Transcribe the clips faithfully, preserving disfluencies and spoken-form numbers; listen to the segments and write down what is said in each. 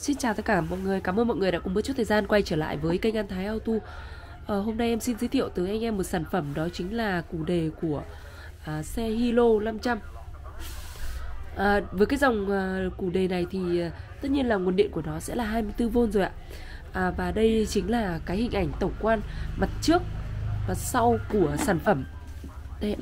Xin chào tất cả mọi người, cảm ơn mọi người đã cùng một chút thời gian quay trở lại với kênh An Thái Auto. ờ, Hôm nay em xin giới thiệu tới anh em một sản phẩm, đó chính là củ đề của à, xe Hilo năm trăm. à, Với cái dòng à, củ đề này thì à, tất nhiên là nguồn điện của nó sẽ là hai mươi tư vôn rồi ạ. à, Và đây chính là cái hình ảnh tổng quan mặt trước và sau của sản phẩm. Đây,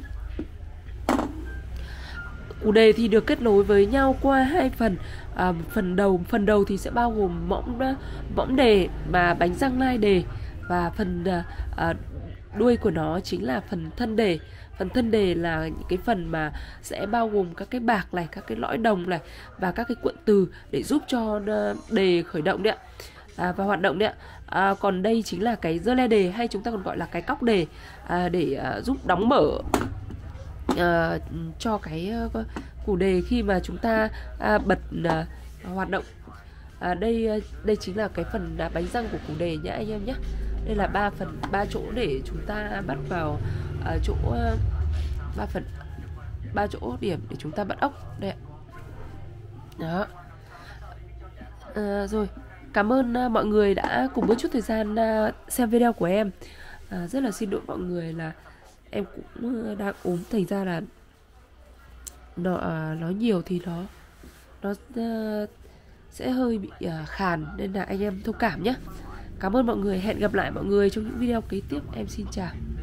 củ đề thì được kết nối với nhau qua hai phần. à, phần đầu phần đầu thì sẽ bao gồm mõm mõm đề và bánh răng lai đề, và phần à, à, đuôi của nó chính là phần thân đề. Phần thân đề là những cái phần mà sẽ bao gồm các cái bạc này, các cái lõi đồng này và các cái cuộn từ để giúp cho đề khởi động đấy ạ. À, và hoạt động đấy ạ. À, còn đây chính là cái dơ le đề, hay chúng ta còn gọi là cái cóc đề, à, để à, giúp đóng mở uh, cho cái uh, củ đề khi mà chúng ta uh, bật uh, hoạt động. À, đây uh, đây chính là cái phần uh, bánh răng của củ đề nhé anh em nhé. Đây là ba phần ba chỗ để chúng ta bắt vào uh, chỗ uh, ba phần ba chỗ điểm để chúng ta bắt ốc đây ạ. Đó. À, rồi, cảm ơn uh, mọi người đã cùng một chút thời gian uh, xem video của em. À, rất là xin lỗi mọi người là em cũng đang ốm, thành ra là nó à, nói nhiều thì nó nó uh, sẽ hơi bị uh, khàn, nên là anh em thông cảm nhé. Cảm ơn mọi người, hẹn gặp lại mọi người trong những video kế tiếp. Em xin chào.